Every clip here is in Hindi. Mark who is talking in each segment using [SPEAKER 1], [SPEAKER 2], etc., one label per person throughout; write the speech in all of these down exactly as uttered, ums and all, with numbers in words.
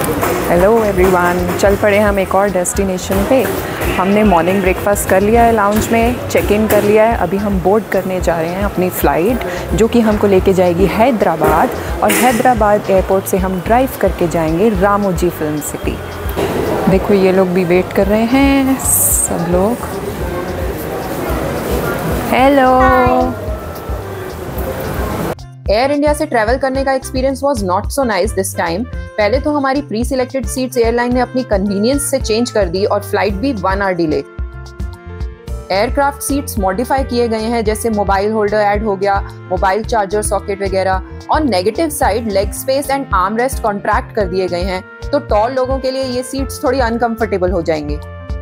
[SPEAKER 1] हेलो एवरीवन, चल पड़े हम एक और डेस्टिनेशन पे। हमने मॉर्निंग ब्रेकफास्ट कर लिया है, लाउंज में चेक इन कर लिया है। अभी हम बोर्ड करने जा रहे हैं अपनी फ़्लाइट, जो कि हमको लेके जाएगी हैदराबाद, और हैदराबाद एयरपोर्ट से हम ड्राइव करके जाएंगे रामोजी फिल्म सिटी। देखो ये लोग भी वेट कर रहे हैं, सब लोग। हेलो। एयर इंडिया से ट्रैवल करने का experience was not so nice this time. पहले तो हमारी प्री सिलेक्टेड सीट्स एयरलाइन ने अपनी कन्वीनियंस से चेंज कर दी और फ्लाइट भी one hour delay. Aircraft seats modify किए गए हैं, जैसे मोबाइल होल्डर ऐड हो गया, मोबाइल चार्जर सॉकेट वगैरह। और negative side leg space and arm rest contract कर दिए गए हैं, तो टॉल लोगों के लिए ये सीट्स थोड़ी अनकंफर्टेबल हो जाएंगे।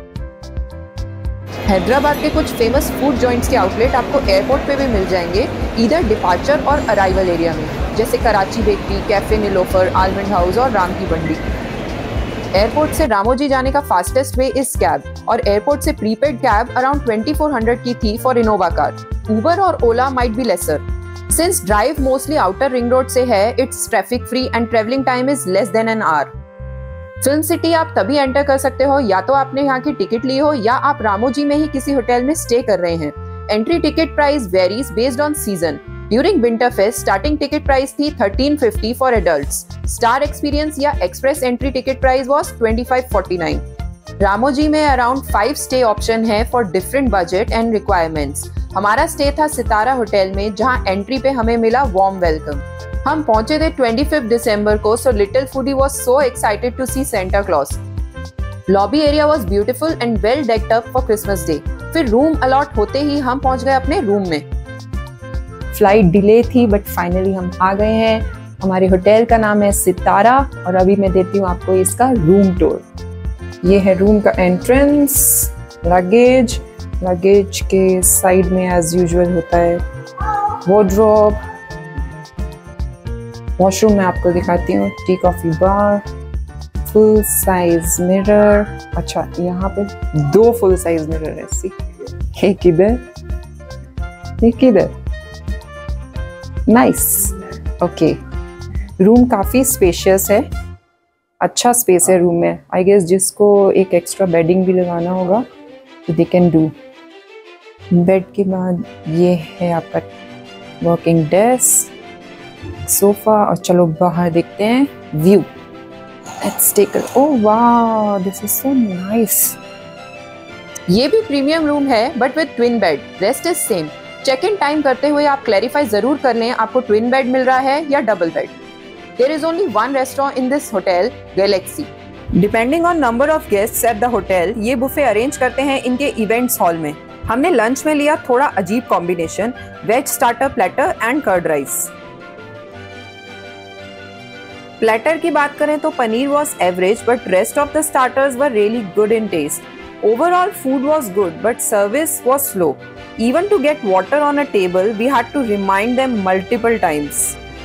[SPEAKER 1] हैदराबाद के कुछ फेमस फूड जॉइंट्स के आउटलेट आपको एयरपोर्ट पे भी मिल जाएंगे, इधर डिपार्चर और अराइवल एरिया में, जैसे Karachi bakery, cafe Niloufer, almond house और राम की बंडी। एयरपोर्ट से रामोजी जाने का फास्टेस्ट वे इज कैब, और एयरपोर्ट से prepaid cab around twenty four hundred की थी फॉर इनोवा कार। उबर और Ola might be lesser. Since drive mostly outer ring road से है, it's traffic free and traveling time is less than an hour. Film city आप तभी एंटर कर सकते हो या तो आपने यहाँ की टिकट ली हो, या आप रामोजी में ही किसी होटल में स्टे कर रहे हैं। Entry ticket price varies based on season. During winter fest starting ticket price थी thirteen fifty for adults. Star experience या express entry ticket price was twenty five forty nine. Ramoji में अराउंड फाइव स्टे ऑप्शन है for different budget and requirements. हमारा स्टे था सितारा होटल में, जहाँ एंट्री पे हमें मिला वार्म वेलकम। हम पहुंचे थे ट्वेंटी फिफ्थ दिसंबर को, so little foodie was so excited to see Santa Claus. Lobby area was beautiful and well decked up for Christmas day. फिर रूम अलॉट होते ही हम पहुंच गए अपने रूम में। फ्लाइट डिले थी बट फाइनली हम आ गए हैं। हमारे होटल का नाम है सितारा, और अभी मैं देती हूँ आपको इसका रूम टूर। ये है रूम का एंट्रेंस। लगेज लगेज के साइड में एज यूजुअल होता है वार्डरोब। वॉशरूम में आपको दिखाती हूँ, tea coffee bar, full size mirror. अच्छा, यहाँ पे दो फुल साइज मिरर है, सी, एक इधर एक इधर। Nice, okay. रूम काफी स्पेशियस है, अच्छा स्पेस है रूम में। आई गेस जिसको एक एक्स्ट्रा बेडिंग भी लगाना होगा तो दे कैन डू। बेड के बाद ये है आपका वर्किंग डेस्क, सोफा, और चलो बाहर देखते हैं view. Let's take a, oh वाह, दिस इज सो नाइस। ये भी प्रीमियम रूम है but with twin bed, rest is same. Check in time करते हुए आप क्लैरिफाई जरूर कर लें आपको ट्विन बेड मिल रहा है या double bed. There is only one restaurant in this hotel, Galaxy. Depending on number of guests at the hotel, ये बुफे अरेंज करते हैं इनके इवेंट्स हॉल में। हमने लंच में लिया थोड़ा अजीब combination, veg starter platter and curd rice. Platter की बात करें तो paneer was average but rest of the starters were really good in taste. Overall food was good but service was slow. Even to get water on a table we had to remind them multiple times.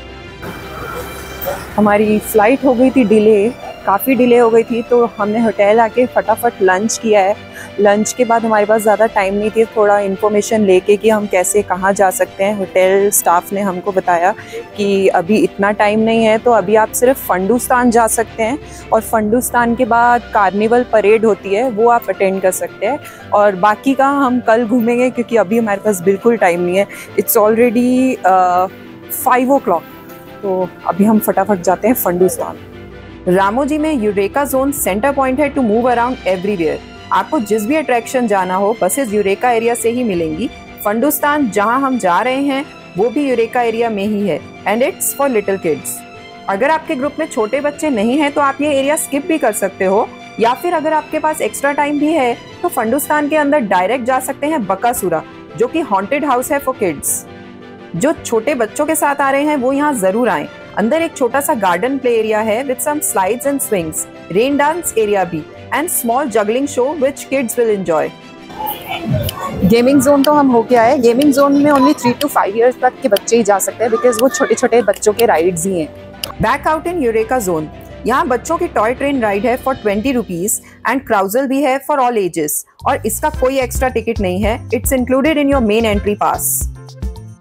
[SPEAKER 1] हमारी फ्लाइट हो गई थी डिले, काफ़ी डिले हो गई थी, तो हमने होटल आके फटाफट लंच किया है। लंच के बाद हमारे पास ज़्यादा टाइम नहीं थी, थोड़ा इन्फॉर्मेशन लेके कि हम कैसे कहाँ जा सकते हैं। होटल स्टाफ ने हमको बताया कि अभी इतना टाइम नहीं है, तो अभी आप सिर्फ फंडुस्तान जा सकते हैं, और फंडुस्तान के बाद कार्निवल परेड होती है, वो आप अटेंड कर सकते हैं, और बाकी का हम कल घूमेंगे क्योंकि अभी हमारे पास बिल्कुल टाइम नहीं है। It's already five o'clock, तो अभी हम फटाफट जाते हैं फंडुस्तान। रामोजी में यूरेका जोन सेंटर पॉइंट है टू मूव अराउंड एवरीवेयर। आपको जिस भी अट्रैक्शन जाना हो बसेस यूरेका एरिया से ही मिलेंगी। फंडुस्तान जहां हम जा रहे हैं वो भी यूरेका एरिया में ही है, and it's for little kids. अगर आपके ग्रुप में छोटे बच्चे नहीं हैं तो आप ये एरिया स्किप भी कर सकते हो, या फिर अगर आपके पास एक्स्ट्रा टाइम भी है तो फंडुस्तान के अंदर डायरेक्ट जा सकते हैं बकासुरा, जो कि हॉन्टेड हाउस है फॉर किड्स। जो छोटे बच्चों के साथ आ रहे हैं वो यहाँ जरूर आएं। अंदर एक छोटा सा गार्डन प्ले एरिया है with some slides and swings, rain dance area भी, and small juggling show which kids will enjoy. Gaming zone तो हम होके आए। गेमिंग जोन में only three two five years तक के बच्चे ही जा सकते हैं, बिकॉज वो छोटे छोटे बच्चों के राइड्स ही हैं। Back out in Eureka zone, यहाँ बच्चों की टॉय ट्रेन राइड है for twenty rupees and carousel भी है फॉर ऑल एजेस, और इसका कोई एक्स्ट्रा टिकट नहीं है। It's included in your main entry pass.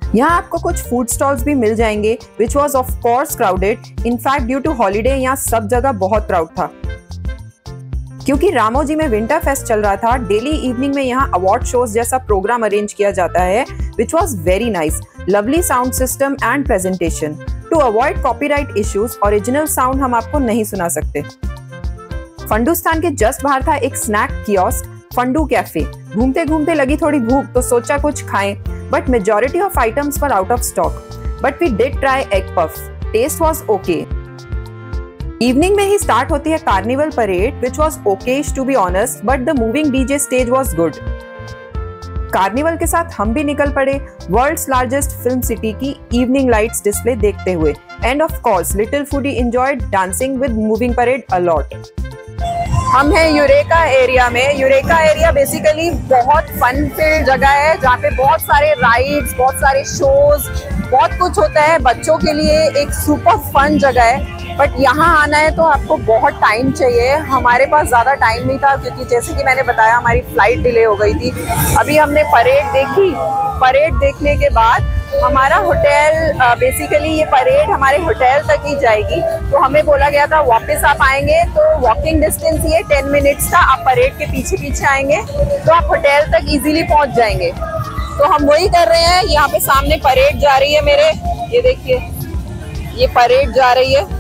[SPEAKER 1] यहाँ आपको कुछ फूड स्टॉल्स भी मिल जाएंगे which was of course crowded. In fact due to holiday यहाँ सब जगह बहुत क्राउड था। क्योंकि रामोजी में विंटर फेस्ट चल रहा था, डेली इवनिंग में यहाँ अवार्ड शोज जैसा प्रोग्राम अरेंज किया जाता है which was very nice. Lovely sound system and presentation. To avoid copyright issues original sound हम आपको नहीं सुना सकते। फंडूस्तान के जस्ट बाहर था एक स्नैक कियोस्क, फंडू कैफे। घूमते घूमते लगी थोड़ी भूख तो सोचा कुछ खाएं, but majority of items were out of stock. But we did try egg puff, taste was okay. Evening में ही स्टार्ट होती है carnival parade which was okayish to be honest, but the moving DJ stage was good. Carnival के साथ हम भी निकल पड़े वर्ल्ड्स लार्जेस्ट फिल्म सिटी की इवनिंग लाइट्स डिस्प्ले देखते हुए। And of course little foodie enjoyed dancing with moving parade a lot. हम हैं यूरेका एरिया में। यूरेका एरिया बेसिकली बहुत फन फिल्ड जगह है जहाँ पे बहुत सारे राइड्स, बहुत सारे शोज, बहुत कुछ होता है बच्चों के लिए। एक सुपर फन जगह है, बट यहाँ आना है तो आपको बहुत टाइम चाहिए। हमारे पास ज़्यादा टाइम नहीं था क्योंकि जैसे कि मैंने बताया हमारी फ्लाइट डिले हो गई थी। अभी हमने परेड देखी। परेड देखने के बाद हमारा होटल, बेसिकली ये परेड हमारे होटल तक ही जाएगी, तो हमें बोला गया था वापस आप आएंगे तो वॉकिंग डिस्टेंस ये टेन मिनट्स था। आप परेड के पीछे पीछे आएंगे तो आप होटल तक इजीली पहुंच जाएंगे। तो हम वही कर रहे हैं। यहाँ पे सामने परेड जा रही है मेरे, ये देखिए ये परेड जा रही है।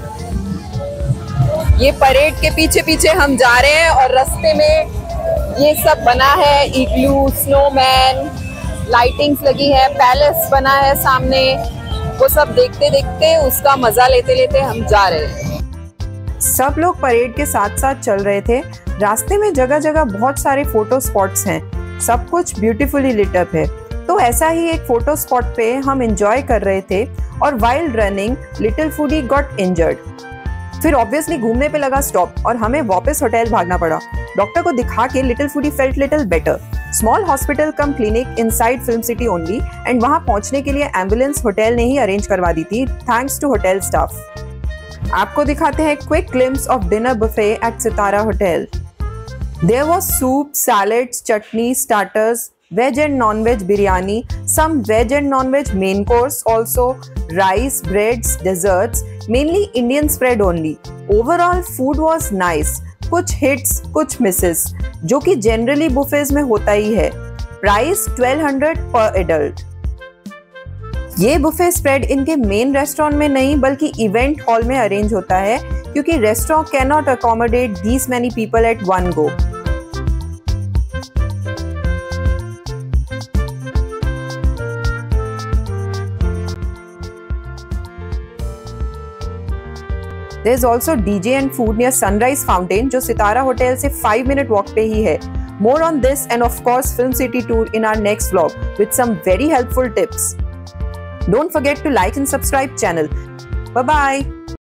[SPEAKER 1] ये परेड के पीछे पीछे हम जा रहे हैं और रास्ते में ये सब बना है, इग्लू, स्नोमैन, लाइटिंग्स लगी है, पैलेस बना है सामने। वो सब देखते देखते उसका मजा लेते लेते हम जा रहे हैं। सब लोग परेड के साथ साथ चल रहे थे। रास्ते में जगह जगह बहुत सारे फोटो स्पॉट्स हैं, सब कुछ ब्यूटीफुली लिट अप है। तो ऐसा ही एक फोटो स्पॉट पे हम एंजॉय कर रहे थे और while running little foodie got injured. फिर ऑब्वियसली घूमने पे लगा स्टॉप और हमें वापस होटल भागना पड़ा। डॉक्टर को दिखा के little foodie felt little better. Small hospital cum clinic inside film city only, and वहां पहुंचने के लिए एम्बुलेंस होटल ने ही अरेंज करवा दी थी, थैंक्स टू होटल स्टाफ। आपको दिखाते हैं quick glimpse of dinner buffet at Sitara hotel. There was soup, salads, chutney, starters, veg and non-veg biryani, some veg and non-veg main course also, rice, breads, desserts, mainly Indian spread only. Overall food was nice. कुछ hits, कुछ misses, जो कि generally buffets में होता ही है। Price twelve hundred per adult. ये बुफे स्प्रेड इनके मेन रेस्टोरेंट में नहीं बल्कि इवेंट हॉल में अरेंज होता है क्योंकि restaurant can not accommodate these many people at one go. There is also D J and food near Sunrise Fountain जो सितारा होटल से five minute walk पे ही है। More on this and of course Film City tour in our next vlog with some very helpful tips. Don't forget to like and subscribe channel. Bye bye.